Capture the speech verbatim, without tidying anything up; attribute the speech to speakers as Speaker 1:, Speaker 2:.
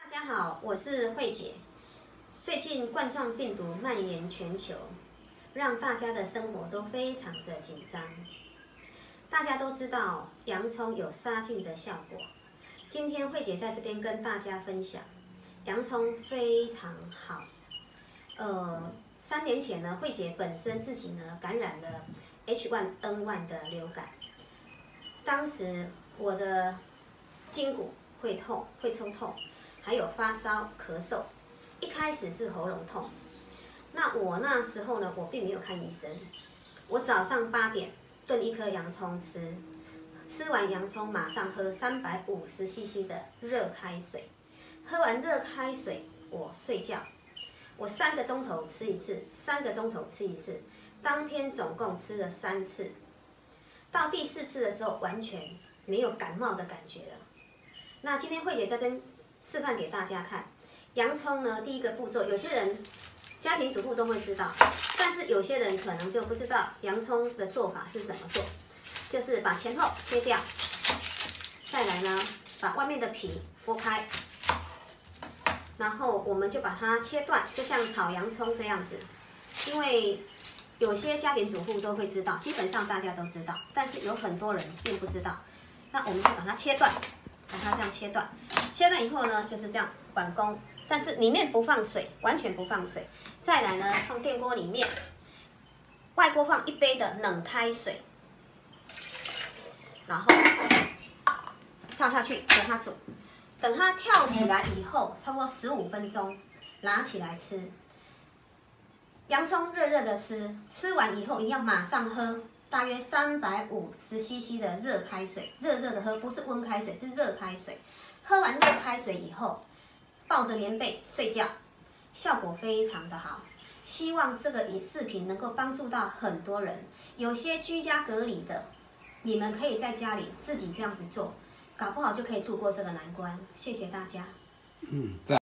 Speaker 1: 大家好，我是慧姐。最近冠状病毒蔓延全球，让大家的生活都非常的紧张。大家都知道洋葱有杀菌的效果，今天慧姐在这边跟大家分享，洋葱非常好。呃，三年前呢，慧姐本身自己呢感染了 H 一 N 一 的流感，当时我的筋骨会痛，会抽痛。 还有发烧、咳嗽，一开始是喉咙痛。那我那时候呢，我并没有看医生。我早上八点炖一颗洋葱吃，吃完洋葱马上喝三百五十 C C 的热开水，喝完热开水我睡觉。我三个钟头吃一次，三个钟头吃一次，当天总共吃了三次。到第四次的时候，完全没有感冒的感觉了。那今天慧姐这边 示范给大家看，洋葱呢，第一个步骤，有些人家庭主妇都会知道，但是有些人可能就不知道洋葱的做法是怎么做，就是把前后切掉，再来呢，把外面的皮剥开，然后我们就把它切断，就像炒洋葱这样子。因为有些家庭主妇都会知道，基本上大家都知道，但是有很多人并不知道，那我们就把它切断。 把它这样切断，切断以后呢，就是这样碗公，但是里面不放水，完全不放水。再来呢，放电锅里面，外锅放一杯的冷开水，然后跳下去给它煮，等它跳起来以后，差不多十五分钟，拿起来吃。洋葱热热的吃，吃完以后一样马上喝。 大约三百五十 C C 的热开水，热热的喝，不是温开水，是热开水。喝完热开水以后，抱着棉被睡觉，效果非常的好。希望这个视频能够帮助到很多人。有些居家隔离的，你们可以在家里自己这样子做，搞不好就可以度过这个难关。谢谢大家。
Speaker 2: 嗯。